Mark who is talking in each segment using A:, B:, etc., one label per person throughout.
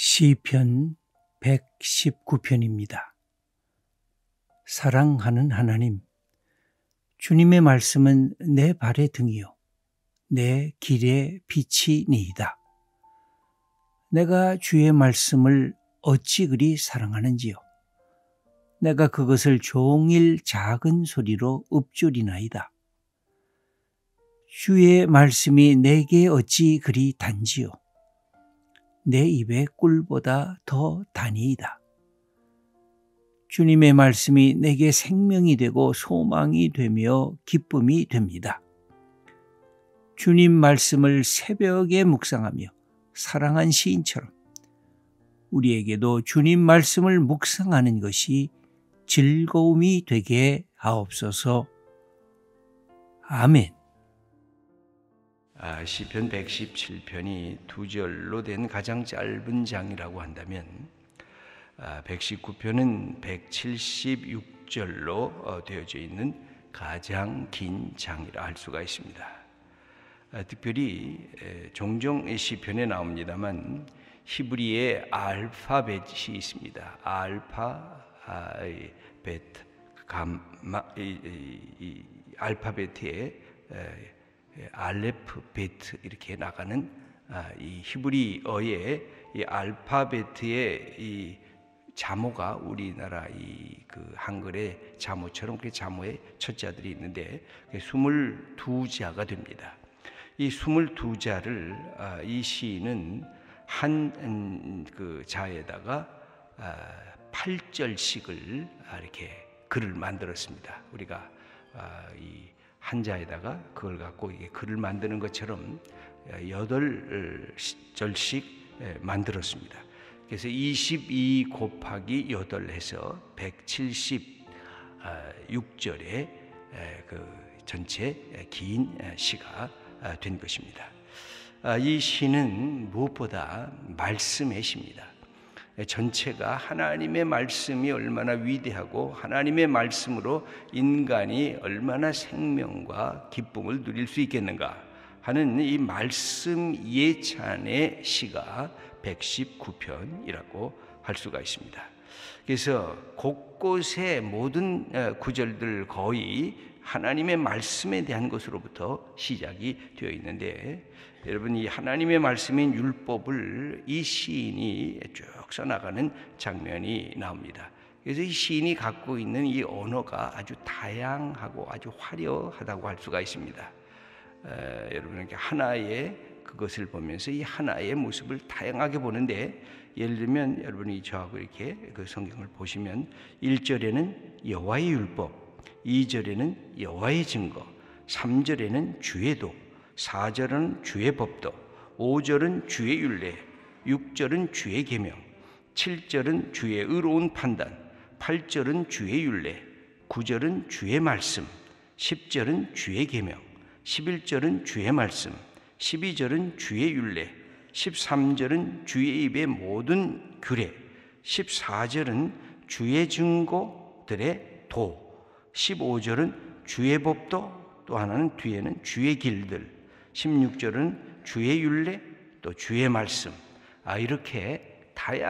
A: 시편 119편입니다. 사랑하는 하나님, 주님의 말씀은 내 발의 등이요 내 길의 빛이니이다. 내가 주의 말씀을 어찌 그리 사랑하는지요. 내가 그것을 종일 작은 소리로 읊조리나이다. 주의 말씀이 내게 어찌 그리 단지요. 내 입의 꿀보다 더 다니이다. 주님의 말씀이 내게 생명이 되고 소망이 되며 기쁨이 됩니다. 주님 말씀을 새벽에 묵상하며 사랑한 시인처럼 우리에게도 주님 말씀을 묵상하는 것이 즐거움이 되게 하옵소서. 아멘.
B: 시편 117편이 두 절로 된 가장 짧은 장이라고 한다면 119편은 176절로 되어져 있는 가장 긴 장이라 할 수가 있습니다. 특별히 종종 이 시편에 나옵니다만 히브리의 알파벳이 있습니다. 알파벳에 알레프 베트 이렇게 나가는 이 히브리어의 이 알파벳의 이 자모가 우리나라 그 한글의 자모처럼 그 자모의 첫자들이 있는데 22자가 됩니다. 이 22자를 이 시인은 한 그 자에다가 8절씩을 이렇게 글을 만들었습니다. 우리가 이 한자에다가 그걸 갖고 이게 글을 만드는 것처럼 8절씩 만들었습니다. 그래서 22 곱하기 8 해서 176절의 그 전체 긴 시가 된 것입니다. 이 시는 무엇보다 말씀의 시입니다. 전체가 하나님의 말씀이 얼마나 위대하고 하나님의 말씀으로 인간이 얼마나 생명과 기쁨을 누릴 수 있겠는가 하는 이 말씀 예찬의 시가 119편이라고 할 수가 있습니다. 그래서 곳곳에 모든 구절들 거의 하나님의 말씀에 대한 것으로부터 시작이 되어 있는데, 여러분 이 하나님의 말씀인 율법을 이 시인이 쭉 써나가는 장면이 나옵니다. 그래서 이 시인이 갖고 있는 이 언어가 아주 다양하고 아주 화려하다고 할 수가 있습니다. 여러분 이렇게 하나의 그것을 보면서 이 하나의 모습을 다양하게 보는데, 예를 들면 여러분이 저하고 이렇게 그 성경을 보시면 1절에는 여호와의 율법, 2절에는 여호와의 증거, 3절에는 주의 도, 4절은 주의 법도, 5절은 주의 율례, 6절은 주의 계명, 7절은 주의 의로운 판단, 8절은 주의 율례, 9절은 주의 말씀, 10절은 주의 계명, 11절은 주의 말씀, 12절은 주의 율례, 13절은 주의 입의 모든 규례, 14절은 주의 증거들의 도, 15절은 주의 법도, 또 하나는 뒤에는 주의 길들, 16절은 주의 율례, 또 주의 말씀. 이렇게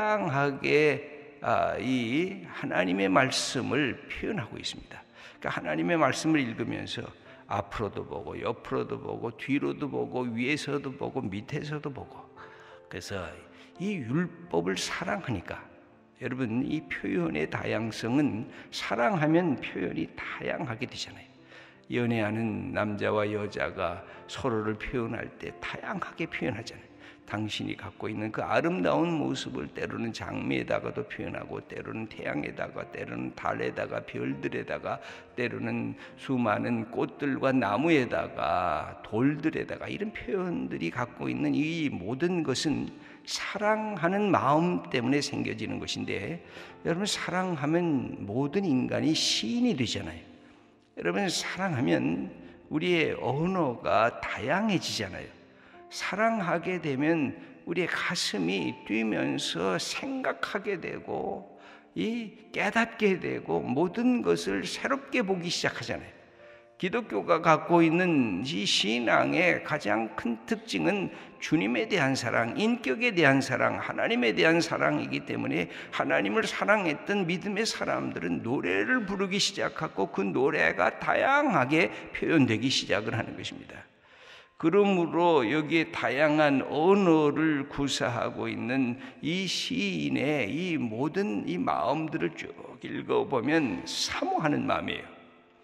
B: 다양하게 이 하나님의 말씀을 표현하고 있습니다. 그러니까 하나님의 말씀을 읽으면서 앞으로도 보고 옆으로도 보고 뒤로도 보고 위에서도 보고 밑에서도 보고, 그래서 이 율법을 사랑하니까 여러분 이 표현의 다양성은 사랑하면 표현이 다양하게 되잖아요. 연애하는 남자와 여자가 서로를 표현할 때 다양하게 표현하잖아요. 당신이 갖고 있는 그 아름다운 모습을 때로는 장미에다가도 표현하고, 때로는 태양에다가, 때로는 달에다가, 별들에다가, 때로는 수많은 꽃들과 나무에다가, 돌들에다가, 이런 표현들이 갖고 있는 이 모든 것은 사랑하는 마음 때문에 생겨지는 것인데, 여러분 사랑하면 모든 인간이 시인이 되잖아요. 여러분 사랑하면 우리의 언어가 다양해지잖아요. 사랑하게 되면 우리의 가슴이 뛰면서 생각하게 되고 깨닫게 되고 모든 것을 새롭게 보기 시작하잖아요. 기독교가 갖고 있는 이 신앙의 가장 큰 특징은 주님에 대한 사랑, 인격에 대한 사랑, 하나님에 대한 사랑이기 때문에 하나님을 사랑했던 믿음의 사람들은 노래를 부르기 시작하고 그 노래가 다양하게 표현되기 시작을 하는 것입니다. 그러므로 여기에 다양한 언어를 구사하고 있는 이 시인의 이 모든 이 마음들을 쭉 읽어보면 사모하는 마음이에요.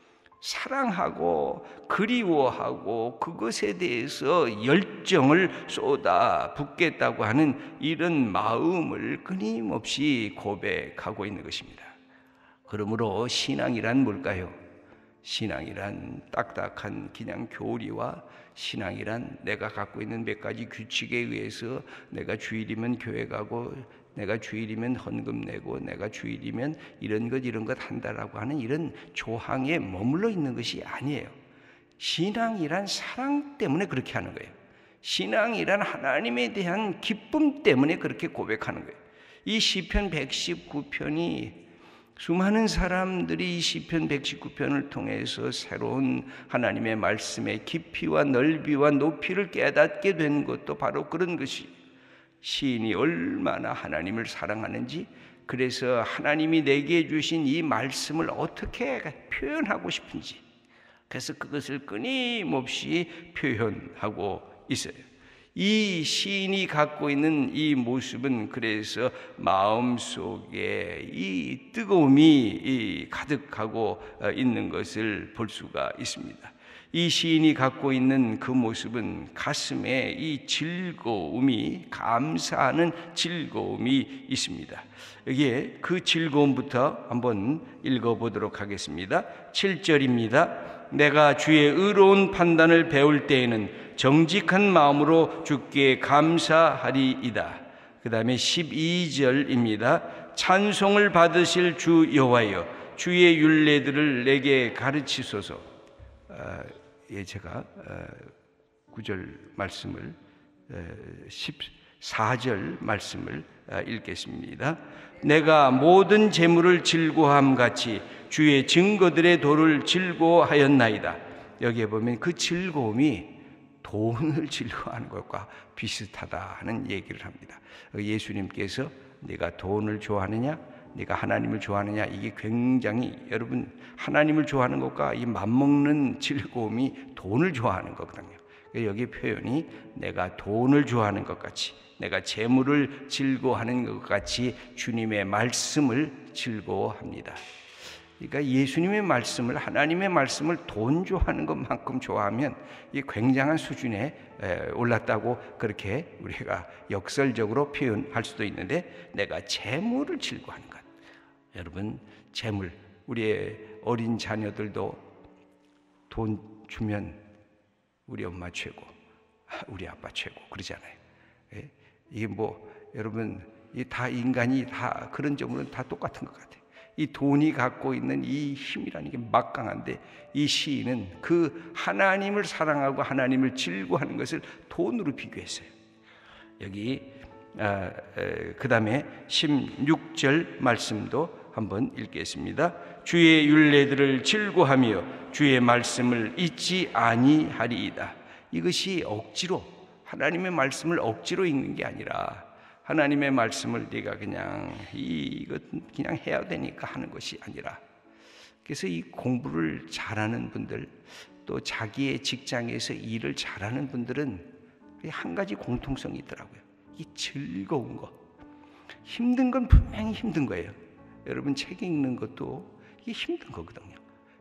B: 사랑하고 그리워하고 그것에 대해서 열정을 쏟아 붓겠다고 하는 이런 마음을 끊임없이 고백하고 있는 것입니다. 그러므로 신앙이란 뭘까요? 신앙이란 딱딱한 그냥 교리와 신앙이란 내가 갖고 있는 몇 가지 규칙에 의해서 내가 주일이면 교회 가고 내가 주일이면 헌금 내고 내가 주일이면 이런 것 한다라고 하는 이런 조항에 머물러 있는 것이 아니에요. 신앙이란 사랑 때문에 그렇게 하는 거예요. 신앙이란 하나님에 대한 기쁨 때문에 그렇게 고백하는 거예요. 이 시편 119편이 수많은 사람들이 이 시편 119편을 통해서 새로운 하나님의 말씀의 깊이와 넓이와 높이를 깨닫게 된 것도 바로 그런 것이 시인이 얼마나 하나님을 사랑하는지, 그래서 하나님이 내게 주신 이 말씀을 어떻게 표현하고 싶은지, 그래서 그것을 끊임없이 표현하고 있어요. 이 시인이 갖고 있는 이 모습은 그래서 마음속에 이 뜨거움이 가득하고 있는 것을 볼 수가 있습니다. 이 시인이 갖고 있는 그 모습은 가슴에 이 즐거움이, 감사하는 즐거움이 있습니다. 여기에 그 즐거움부터 한번 읽어보도록 하겠습니다. 7절입니다. 내가 주의 의로운 판단을 배울 때에는 정직한 마음으로 주께 감사하리이다. 그 다음에 12절입니다. 찬송을 받으실 주 여호와여, 주의 율례들을 내게 가르치소서. 제가 9절 말씀을 14절 말씀을 읽겠습니다. 내가 모든 재물을 즐거워함 같이 주의 증거들의 도를 즐거워하였나이다. 여기에 보면 그 즐거움이 돈을 즐거워하는 것과 비슷하다 하는 얘기를 합니다. 예수님께서 네가 돈을 좋아하느냐, 네가 하나님을 좋아하느냐, 이게 굉장히, 여러분, 하나님을 좋아하는 것과 이 맘먹는 즐거움이 돈을 좋아하는 거거든요. 여기 표현이 내가 돈을 좋아하는 것 같이, 내가 재물을 즐거워하는 것 같이 주님의 말씀을 즐거워합니다. 그러니까 예수님의 말씀을, 하나님의 말씀을 돈 좋아하는 것만큼 좋아하면 이 굉장한 수준에 올랐다고 그렇게 우리가 역설적으로 표현할 수도 있는데, 내가 재물을 즐거워하는 것. 여러분, 재물, 우리의 어린 자녀들도 돈 주면 우리 엄마 최고, 우리 아빠 최고 그러잖아요. 이게 뭐 여러분, 이 다 인간이 다 그런 점으로는 다 똑같은 것 같아요. 이 돈이 갖고 있는 이 힘이라는 게 막강한데, 이 시인은 그 하나님을 사랑하고 하나님을 즐거워하는 것을 돈으로 비교했어요. 여기 그 다음에 16절 말씀도 한번 읽겠습니다. 주의 율례들을 즐거워하며 주의 말씀을 잊지 아니하리이다. 이것이 억지로, 하나님의 말씀을 억지로 읽는 게 아니라 하나님의 말씀을 네가 그냥 이것 그냥 해야 되니까 하는 것이 아니라, 그래서 이 공부를 잘하는 분들, 또 자기의 직장에서 일을 잘하는 분들은 한 가지 공통성이 있더라고요. 이 즐거운 거. 힘든 건 분명히 힘든 거예요. 여러분, 책 읽는 것도 이게 힘든 거거든요.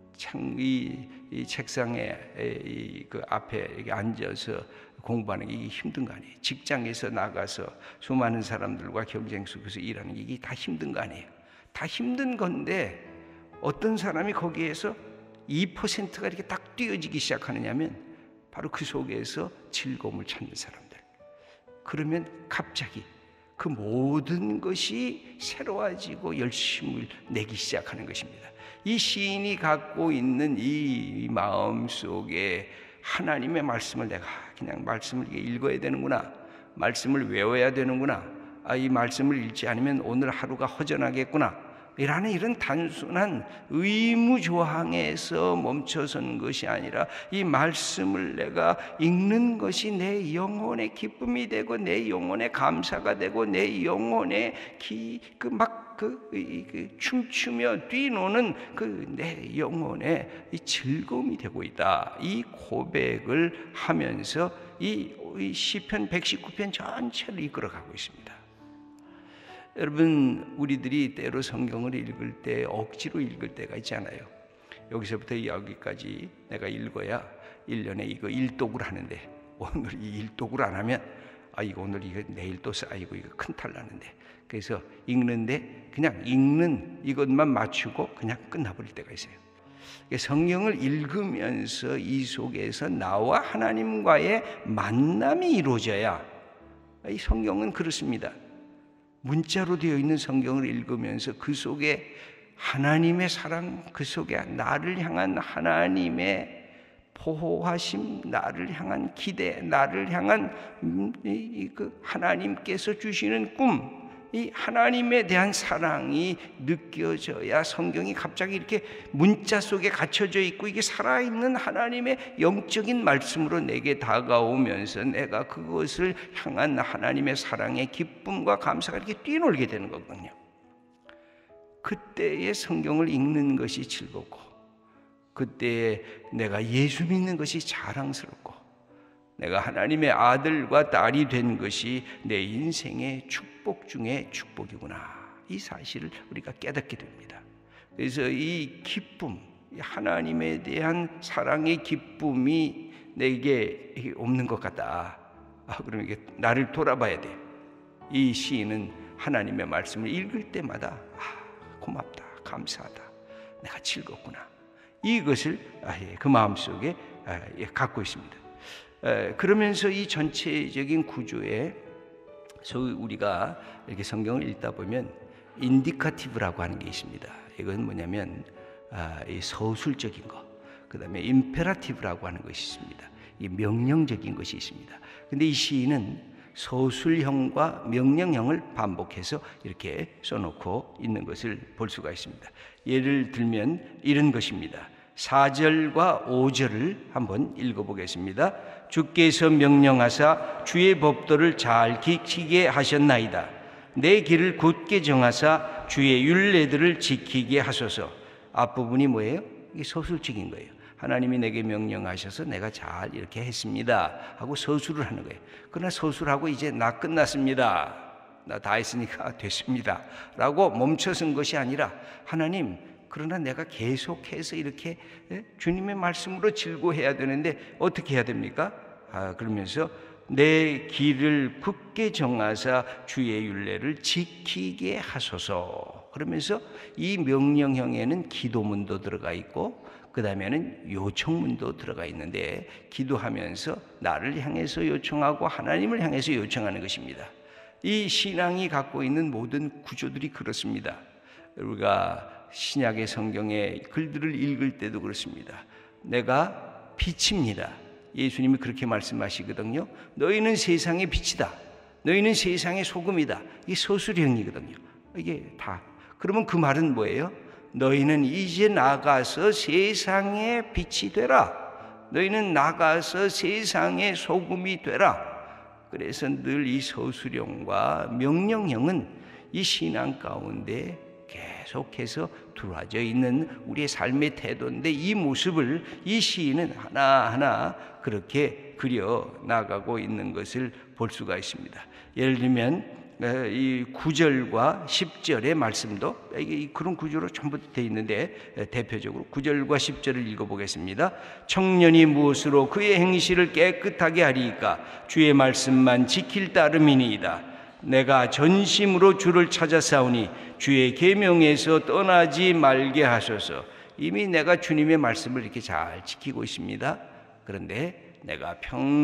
B: 이 책상에 그 앞에 이렇게 앉아서 공부하는 게 이게 힘든 거 아니에요. 직장에서 나가서 수많은 사람들과 경쟁 속에서 일하는 게 이게 다 힘든 거 아니에요. 다 힘든 건데 어떤 사람이 거기에서 2%가 이렇게 딱 띄어지기 시작하느냐면 바로 그 속에서 즐거움을 찾는 사람들. 그러면 갑자기 그 모든 것이 새로워지고 열심을 내기 시작하는 것입니다. 이 시인이 갖고 있는 이 마음 속에 하나님의 말씀을, 내가 그냥 말씀을 읽어야 되는구나, 말씀을 외워야 되는구나, 이 말씀을 읽지 않으면 오늘 하루가 허전하겠구나, 이라는 이런 단순한 의무 조항에서 멈춰선 것이 아니라 이 말씀을 내가 읽는 것이 내 영혼의 기쁨이 되고 내 영혼의 감사가 되고 내 영혼의 춤추며 뛰노는 내 영혼의 이 즐거움이 되고 있다. 이 고백을 하면서 이 시편 119편 전체를 이끌어가고 있습니다. 여러분, 우리들이 때로 성경을 읽을 때 억지로 읽을 때가 있잖아요. 여기서부터 여기까지 내가 읽어야 1년에 이거 1독을 하는데 오늘 이 1독을 안 하면 이거 오늘 이거 내일 또 쌓이고 이거 큰 탈 나는데, 그래서 읽는데 그냥 읽는 이것만 맞추고 그냥 끝나버릴 때가 있어요. 성경을 읽으면서 이 속에서 나와 하나님과의 만남이 이루어져야, 이 성경은 그렇습니다. 문자로 되어 있는 성경을 읽으면서 그 속에 하나님의 사랑, 그 속에 나를 향한 하나님의 보호하심, 나를 향한 기대, 나를 향한 하나님께서 주시는 꿈, 이 하나님에 대한 사랑이 느껴져야 성경이 갑자기 이렇게 문자 속에 갇혀져 있고 이게 살아있는 하나님의 영적인 말씀으로 내게 다가오면서 내가 그것을 향한 하나님의 사랑의 기쁨과 감사가 이렇게 뛰놀게 되는 거거든요. 그때의 성경을 읽는 것이 즐겁고, 그때에 내가 예수 믿는 것이 자랑스럽고, 내가 하나님의 아들과 딸이 된 것이 내 인생의 축복 중에 축복이구나, 이 사실을 우리가 깨닫게 됩니다. 그래서 이 기쁨, 하나님에 대한 사랑의 기쁨이 내게 없는 것 같다. 그러면 이게 나를 돌아봐야 돼. 이 시인은 하나님의 말씀을 읽을 때마다 고맙다, 감사하다, 내가 즐겁구나, 이것을 그 마음속에 갖고 있습니다. 그러면서 이 전체적인 구조에 소위 우리가 이렇게 성경을 읽다 보면 인디카티브라고 하는 게 있습니다. 이건 뭐냐면 이 서술적인 것, 그 다음에 임페라티브라고 하는 것이 있습니다. 이 명령적인 것이 있습니다. 근데 이 시인은 서술형과 명령형을 반복해서 이렇게 써놓고 있는 것을 볼 수가 있습니다. 예를 들면 이런 것입니다. 4절과 5절을 한번 읽어보겠습니다. 주께서 명령하사 주의 법도를 잘 지키게 하셨나이다. 내 길을 굳게 정하사 주의 율례들을 지키게 하소서. 앞부분이 뭐예요? 이게 서술적인 거예요. 하나님이 내게 명령하셔서 내가 잘 이렇게 했습니다 하고 서술을 하는 거예요. 그러나 서술하고 이제 나 끝났습니다, 나 다 했으니까 됐습니다 라고 멈춰선 것이 아니라, 하나님, 그러나 내가 계속해서 이렇게 주님의 말씀으로 즐거워해야 되는데 어떻게 해야 됩니까? 그러면서 내 길을 굳게 정하사 주의 율례를 지키게 하소서. 그러면서 이 명령형에는 기도문도 들어가 있고 그 다음에는 요청문도 들어가 있는데, 기도하면서 나를 향해서 요청하고 하나님을 향해서 요청하는 것입니다. 이 신앙이 갖고 있는 모든 구조들이 그렇습니다. 우리가 신약의 성경의 글들을 읽을 때도 그렇습니다. 내가 빛입니다. 예수님이 그렇게 말씀하시거든요. 너희는 세상의 빛이다, 너희는 세상의 소금이다. 이게 서술형이거든요. 이게 다. 그러면 그 말은 뭐예요? 너희는 이제 나가서 세상의 빛이 되라, 너희는 나가서 세상의 소금이 되라. 그래서 늘 이 서술형과 명령형은 이 신앙 가운데 계속해서 들어와져 있는 우리의 삶의 태도인데, 이 모습을 이 시인은 하나하나 그렇게 그려 나가고 있는 것을 볼 수가 있습니다. 예를 들면 이 9절과 10절의 말씀도 그런 구조로 전부 되어 있는데, 대표적으로 9절과 10절을 읽어보겠습니다. 청년이 무엇으로 그의 행실을 깨끗하게 하리이까? 주의 말씀만 지킬 따름이니이다. 내가 전심으로 주를 찾아싸우니 주의 계명에서 떠나지 말게 하소서. 이미 내가 주님의 말씀을 이렇게 잘 지키고 있습니다. 그런데 내가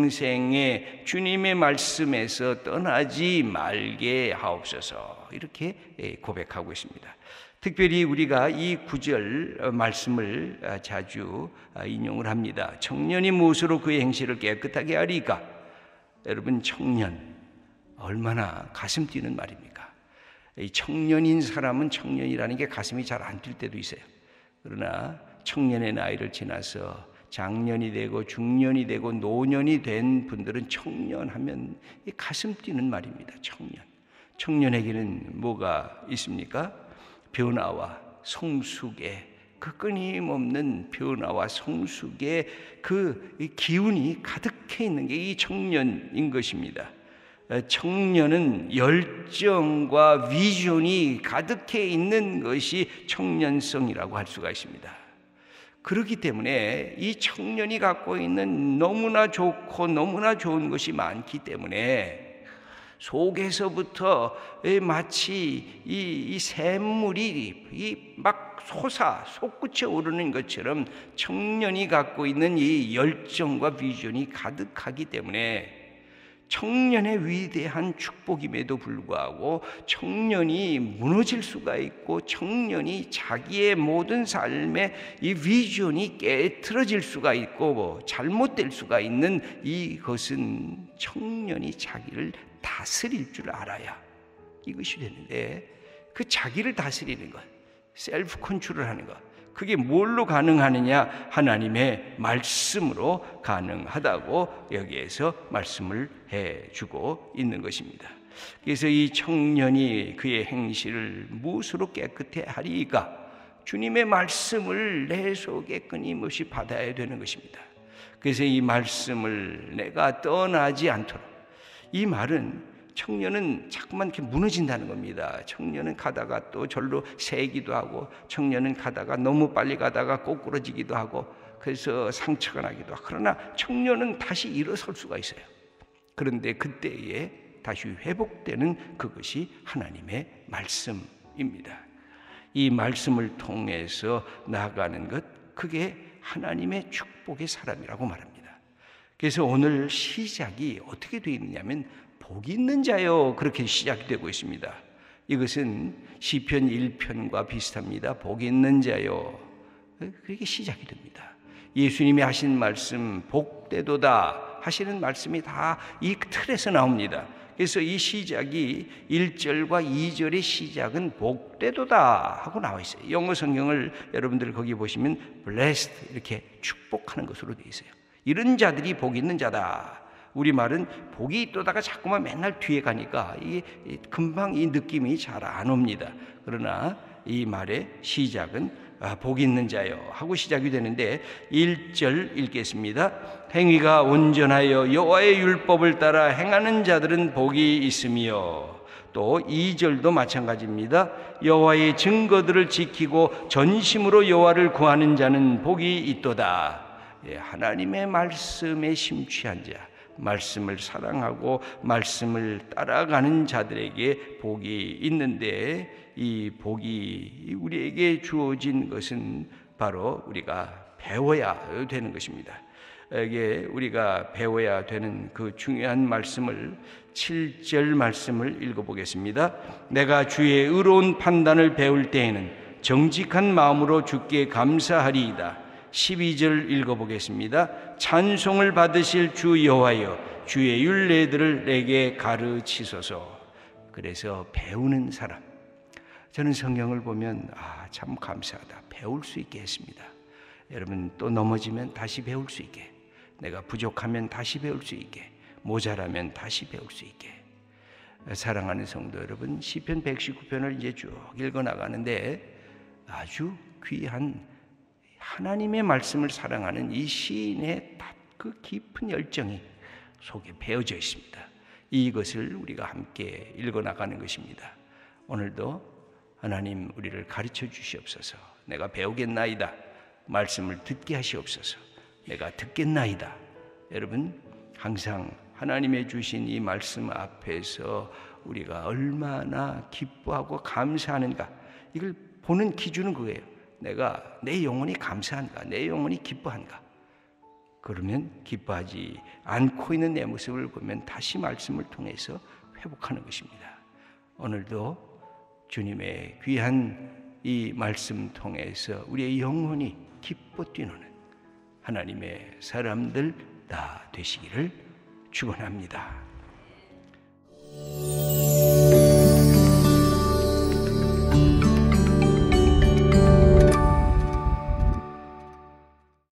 B: 평생에 주님의 말씀에서 떠나지 말게 하옵소서, 이렇게 고백하고 있습니다. 특별히 우리가 이 9절 말씀을 자주 인용을 합니다. 청년이 무엇으로 그의 행실을 깨끗하게 하리까? 여러분, 청년, 얼마나 가슴 뛰는 말입니까? 이 청년인 사람은 청년이라는 게 가슴이 잘 안 뛸 때도 있어요. 그러나 청년의 나이를 지나서 장년이 되고 중년이 되고 노년이 된 분들은 청년하면 가슴 뛰는 말입니다. 청년에게는 뭐가 있습니까? 변화와 성숙의 그 끊임없는 변화와 성숙의 그 기운이 가득해 있는 게 이 청년인 것입니다. 청년은 열정과 비전이 가득해 있는 것이 청년성이라고 할 수가 있습니다. 그렇기 때문에 이 청년이 갖고 있는 너무나 좋고 너무나 좋은 것이 많기 때문에 속에서부터 마치 이 샘물이 막 솟구쳐 오르는 것처럼 청년이 갖고 있는 이 열정과 비전이 가득하기 때문에 청년의 위대한 축복임에도 불구하고 청년이 무너질 수가 있고 청년이 자기의 모든 삶의 이 비전이 깨트러질 수가 있고 잘못될 수가 있는 이것은 청년이 자기를 다스릴 줄 알아야 이것이 되는데, 그 자기를 다스리는 것, 셀프 컨트롤 하는 것, 그게 뭘로 가능하느냐? 하나님의 말씀으로 가능하다고 여기에서 말씀을 해주고 있는 것입니다. 그래서 이 청년이 그의 행실을 무엇으로 깨끗해 하리이까? 주님의 말씀을 내 속에 끊임없이 받아야 되는 것입니다. 그래서 이 말씀을 내가 떠나지 않도록, 이 말은 청년은 자꾸만 이렇게 무너진다는 겁니다. 청년은 가다가 또 절로 새기도 하고, 청년은 가다가 너무 빨리 가다가 꼬꾸러지기도 하고, 그래서 상처가 나기도 하고, 그러나 청년은 다시 일어설 수가 있어요. 그런데 그때에 다시 회복되는 그것이 하나님의 말씀입니다. 이 말씀을 통해서 나아가는 것, 그게 하나님의 축복의 사람이라고 말합니다. 그래서 오늘 시작이 어떻게 되어 있느냐면 복 있는 자요, 그렇게 시작이 되고 있습니다. 이것은 시편 1편과 비슷합니다. 복 있는 자요, 그렇게 시작이 됩니다. 예수님이 하신 말씀 복되도다 하시는 말씀이 다 이 틀에서 나옵니다. 그래서 이 시작이 1절과 2절의 시작은 복되도다 하고 나와 있어요. 영어 성경을 여러분들 거기 보시면 blessed 이렇게 축복하는 것으로 되어 있어요. 이런 자들이 복 있는 자다. 우리말은 복이 있도다가 자꾸만 맨날 뒤에 가니까 금방 이 느낌이 잘 안 옵니다. 그러나 이 말의 시작은 복 있는 자요 하고 시작이 되는데, 1절 읽겠습니다. 행위가 온전하여 여호와의 율법을 따라 행하는 자들은 복이 있으며, 또 2절도 마찬가지입니다. 여호와의 증거들을 지키고 전심으로 여호와를 구하는 자는 복이 있도다. 하나님의 말씀에 심취한 자, 말씀을 사랑하고 말씀을 따라가는 자들에게 복이 있는데, 이 복이 우리에게 주어진 것은 바로 우리가 배워야 되는 것입니다. 이게 우리가 배워야 되는 그 중요한 말씀을 7절 말씀을 읽어보겠습니다. 내가 주의 의로운 판단을 배울 때에는 정직한 마음으로 주께 감사하리이다. 12절 읽어보겠습니다. 찬송을 받으실 주 여호와여, 주의 율례들을 내게 가르치소서. 그래서 배우는 사람, 저는 성경을 보면 참 감사하다, 배울 수 있게 했습니다. 여러분 또 넘어지면 다시 배울 수 있게, 내가 부족하면 다시 배울 수 있게, 모자라면 다시 배울 수 있게. 사랑하는 성도 여러분, 시편 119편을 이제 쭉 읽어나가는데 아주 귀한 하나님의 말씀을 사랑하는 이 시인의 그 깊은 열정이 속에 배어져 있습니다. 이것을 우리가 함께 읽어나가는 것입니다. 오늘도 하나님 우리를 가르쳐 주시옵소서. 내가 배우겠나이다. 말씀을 듣게 하시옵소서. 내가 듣겠나이다. 여러분 항상 하나님의 주신 이 말씀 앞에서 우리가 얼마나 기뻐하고 감사하는가, 이걸 보는 기준은 그거예요. 내가 내 영혼이 감사한가, 내 영혼이 기뻐한가. 그러면 기뻐하지 않고 있는 내 모습을 보면 다시 말씀을 통해서 회복하는 것입니다. 오늘도 주님의 귀한 이 말씀 통해서 우리의 영혼이 기뻐 뛰노는 하나님의 사람들 다 되시기를 축원합니다.